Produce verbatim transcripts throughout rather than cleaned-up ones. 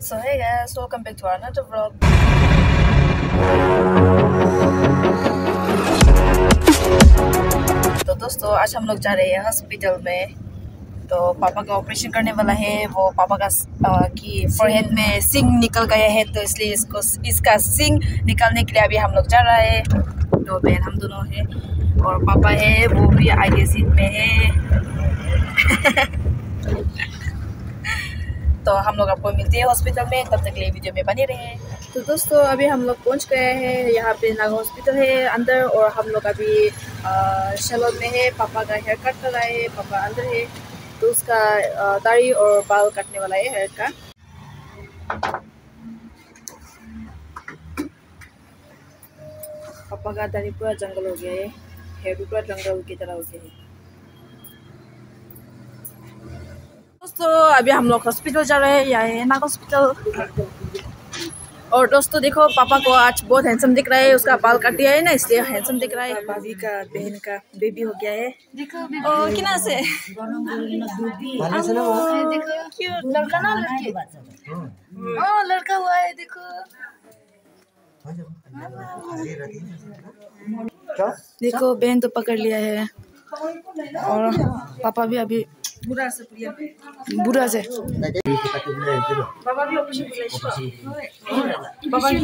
So hey guys, welcome back to another vlog. तो दोस्तों आज हम लोग जा रहे हैं हॉस्पिटल में। तो पापा का ऑपरेशन करने वाला है। वो पापा का आ, की फोरहेड में सिंग निकल गया है, तो इसलिए इसको इसका सिंग निकालने के लिए अभी हम लोग जा रहा है। तो बहन हम दोनों हैं और पापा है, वो भी आगे सीट में है। तो हम लोग आपको मिलते हैं हॉस्पिटल में, तब तक के लिए वीडियो में बने रहे। तो दोस्तों अभी हम लोग पहुंच गए हैं। यहाँ पे नागा हॉस्पिटल है अंदर, और हम लोग अभी सैलून में है। पापा का हेयर कट कर रहा है, पापा अंदर है तो उसका दाढ़ी और बाल काटने वाला है, हेयर का। पापा का दाढ़ी पूरा जंगल हो गया है, हेयर भी पूरा जंगल की तरह हो गया है। दोस्तों अभी हम लोग हॉस्पिटल जा रहे हैं, यहाँ है नागा हॉस्पिटल। और दोस्तों देखो, पापा को आज बहुत हैंडसम दिख रहा है। उसका बाल काट दिया है ना, इसलिए हैंडसम दिख रहा है। भाभी का बहन का बेबी हो गया है। और किना से क्यूट लड़का ना लड़की? ओ लड़का हुआ है, देखो देखो बहन तो पकड़ लिया है। और पापा भी अभी बुरा से बुरा से बाबा भी ऑपरेशन बाबा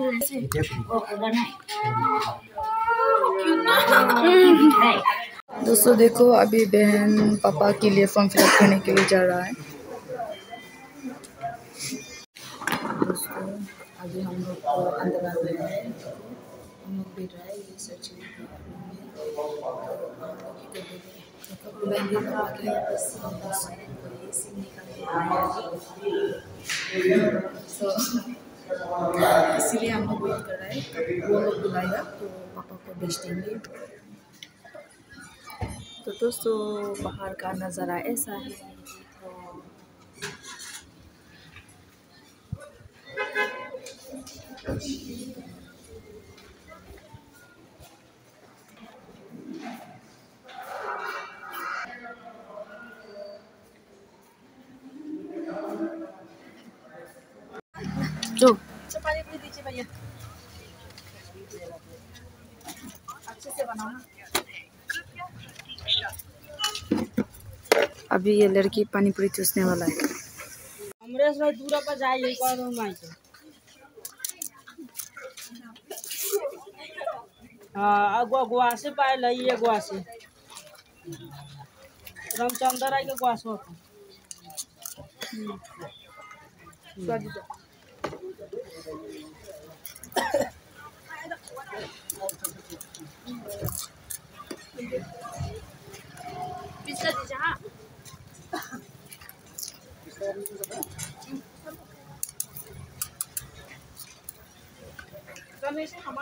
दोस्तों देखो, अभी बहन पापा के लिए फॉर्म फिलअप करने के लिए जा रहा है। दोस्तों अभी हम लोग को अंदर आ गए हैं। हम लोग बैठ रहे हैं, ये सर्जरी इसीलिए हम लोग वेट कर रहे हैं। वो लोग बुलाएगा तो पापा को भेज देंगे। तो दोस्तों बाहर का नज़ारा ऐसा है। जो पानी पूरी दीजिए भैया, अच्छे से बनाओ ना। अभी ये लड़की पानी पूरी चूसने वाला है। हमरे से दूर पर जाइए कौन माई से। हाँ अगुआ गुआ से पाए लइए गुआ से रामचंद्र आई के गुआ सो पिस्ता दीजिए। हाँ रमेश हमारा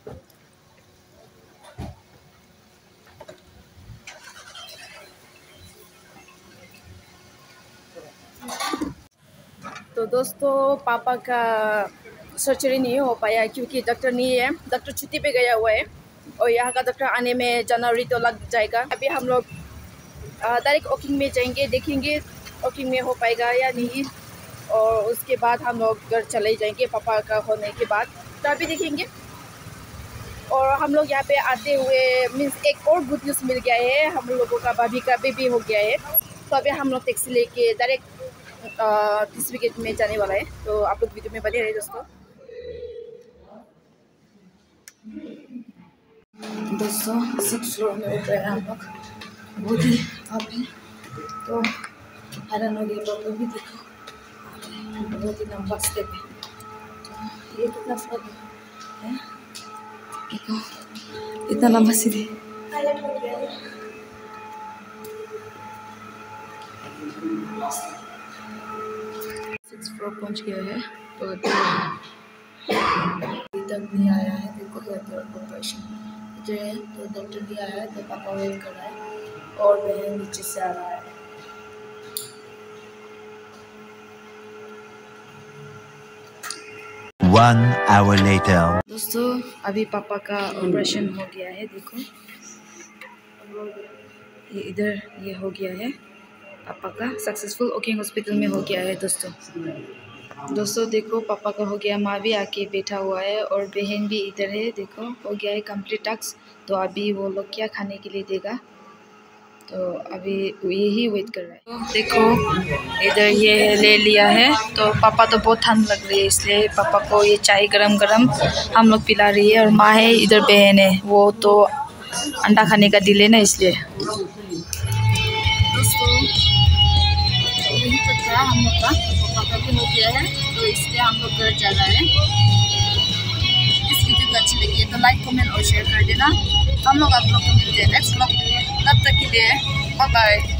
तो दोस्तों पापा का सर्जरी नहीं हो पाया क्योंकि डॉक्टर नहीं है, डॉक्टर छुट्टी पे गया हुआ है। और यहाँ का डॉक्टर आने में जनवरी तो लग जाएगा। अभी हम लोग डायरेक्ट वॉकिंग में जाएंगे, देखेंगे वॉकिंग में हो पाएगा या नहीं। और उसके बाद हम लोग घर चले जाएंगे पापा का होने के बाद, तो अभी देखेंगे। और हम लोग यहाँ पे आते हुए मीन्स एक और गुड न्यूज़ मिल गया है, हम लोगों का भाभी का बेबी हो गया है। तो अभी हम लोग टैक्सी लेके डायरेक्ट तीसरी गेट में जाने वाला है। तो आप लोग वीडियो में बने रहे दोस्तों। दोस्तों सिक्स फ्लोर में उठ रहे हैं हम लोग, बहुत ही आप है तो हैरान हो गए। तो भी देखो बहुत ही लंबा स्टेप है। तो ये कितना फ्लोर है, देखो इतना लंबा सीढ़ी। सिक्स फ्लोर पहुंच गया है। तो अभी तक नहीं आया है। देखो ऑपरेशन जो है, तो डॉक्टर भी आया है, तो पापा वेट कर रहा है और बहन नीचे से आ रहा है। One hour later. दोस्तों अभी पापा का ऑपरेशन हो गया है। देखो ये इधर ये हो गया है, पापा का सक्सेसफुल ओकिंग हॉस्पिटल में हो गया है दोस्तों। दोस्तों देखो पापा का हो गया, माँ भी आके बैठा हुआ है और बहन भी इधर है। देखो हो गया है कंप्लीट टास्क। तो अभी वो लोग क्या खाने के लिए देगा, तो अभी यही वेट कर रहा है। तो देखो इधर ये ले लिया है। तो पापा तो बहुत ठंड लग रही है, इसलिए पापा को ये चाय गरम गरम हम लोग पिला रही है। और माँ है इधर, बहन है, वो तो अंडा खाने का दिल है ना, इसलिए। दोस्तों यही तो था हम लोग का, पापा का भी हो गया है, तो इसलिए हम लोग घर जा रहा है। इस वीडियो को अच्छी लगी है तो लाइक कमेंट और शेयर कर देना। हम लोग आप लोग को मिलते हैं नेक्स्ट व्लॉग में, तब तक के लिए बाय बाय।